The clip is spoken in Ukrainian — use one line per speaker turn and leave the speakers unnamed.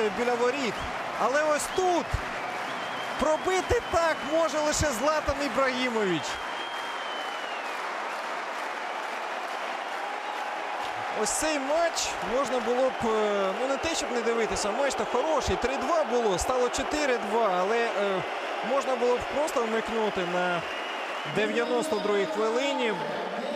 біля воріт. Але ось тут пробити так може лише Златан Ібрагімович. Ось цей матч можна було б, ну не те, щоб не дивитися, матч то хороший. 3-2 було, стало 4-2, але можна було б просто вмикнути на 92-й хвилині.